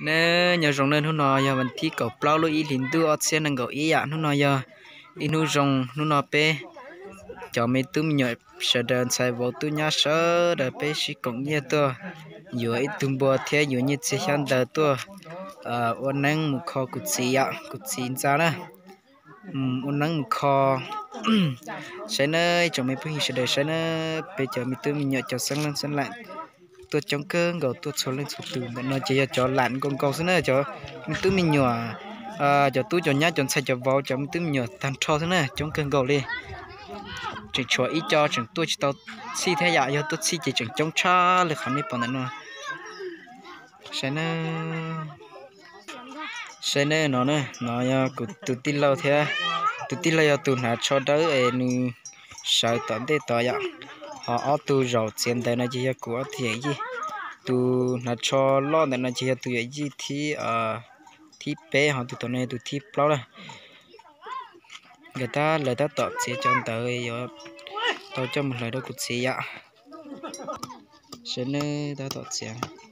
nè nhờ rồng nên nó giờ mình thi cầu plau lối ý lính đưa xe năng cầu ý ạ nó giờ đi nu rồng nó pe cho mấy tụm nhựa sợ đơn sai vô tụi nhá sợ để pe chỉ cũng như tôi giữa ít tụm bò thế giữa như xe hiện đời tôi ôn năng một kho cụt xì ạ cụt xì ra nè ôn năng một kho sẽ nơi cho mấy phương sẽ để sẽ nơi bây giờ mấy tụm nhựa cho sân lại tôi chống cơn gầu tôi số lên số từ nó chỉ cho lạnh con câu thế này cho mấy tụm mình nhỏ cho tôi cho nhá cho sai cho vào cho mấy tụm nhỏ thành trò thế này chống cơn gầu đi chỉ cho ít cho chẳng tôi chỉ tao xí thế dạ giờ tôi xí chỉ chẳng chống cha là khẳng định bằng nó sẽ nè nó nè nó ya cụ tụt tin lâu thế tụt tin lâu tụt nãy cho đỡ em sợ tận thế tao ya họ tụt rồi tiền đây nó chỉ là của thì gì tụt nãy cho lo này nó chỉ là tụt gì thì bé họ tụt này tụt thì bao là người ta lời ta tọt sẽ cho tới rồi tao cho một lời đó cũng sẽ ya sẽ nè ta tọt sẽ